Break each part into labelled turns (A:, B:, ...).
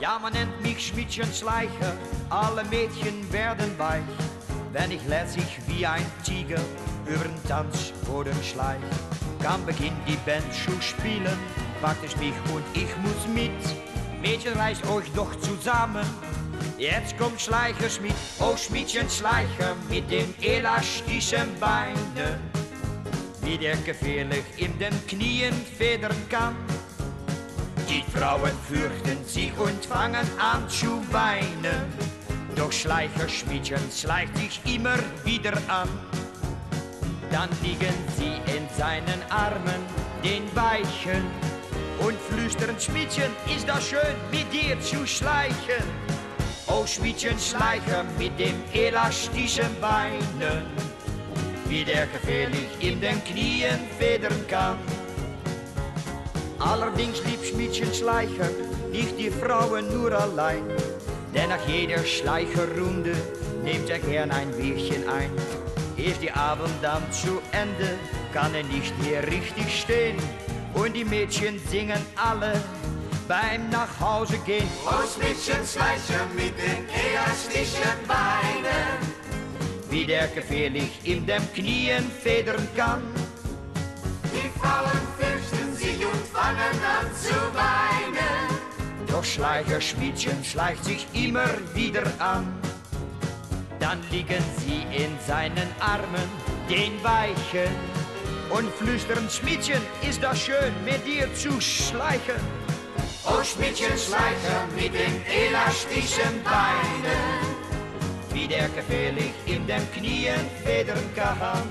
A: Ja, man nennt mich Schmiedchen-Schleicher, alle Mädchen werden weich, wenn ich lässig wie ein Tiger übern Tanzboden schleich. Kann beginnt die Band zu spielen, fragt es mich und ich muss mit. Mädchen, reißt euch doch zusammen, jetzt kommt Schleicher Schmied. Oh, Schmiedchen-Schleicher mit dem elastischen Beinen, wie der gefährlich in den Knien federn kann. Die Frauen fürchten sich und fangen an zu weinen, doch Schleicher Schmiedchen schleicht sich immer wieder an. Dann liegen sie in seinen Armen, den Weichen, und flüstern: Schmiedchen, ist das schön, mit dir zu schleichen. Oh, Schmiedchen, Schleicher mit dem elastischen Beinen, wie der gefährlich in den Knien federn kann. Allerdings liebt Schmiedchen Schleicher nicht die Frauen nur allein, denn nach jeder Schleicherrunde nimmt er gern ein Bierchen ein. Ist der Abend dann zu Ende, kann er nicht mehr richtig stehen, und die Mädchen singen alle beim Nachhause gehen.
B: Oh, Schmiedchen Schleicher mit den elastischen Beinen,
A: wie der gefährlich in den Knien federn kann.
B: die Frauen fürchten sich und fangen an zu weinen,
A: Doch Schleicher Schmiedchen schleicht sich immer wieder an. Dann liegen sie in seinen Armen, den Weichen, und flüstern: Schmiedchen, ist das schön, mit dir zu schleichen.
B: oh, Schmiedchen Schleicher mit den elastischen Beinen,
A: Wie der gefährlich in den Knien federn kann.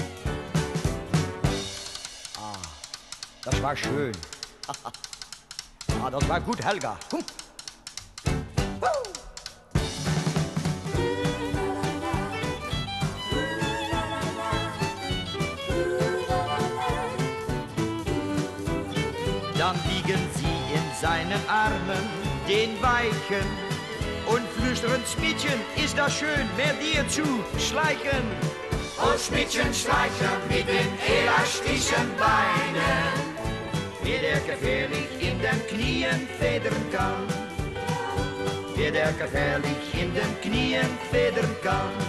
A: Das war schön. Das war gut, Helga. Dann liegen sie in seinen Armen, den Weichen, und flüstern: Schmiedchen, ist das schön, mit dir zu schleichen.
B: oh, Schmiedchen Schleicher mit den elastischen Beinen,
A: Wie der gefährlich in den Knien federn kann. Wie der gefährlich in den Knien federn kann.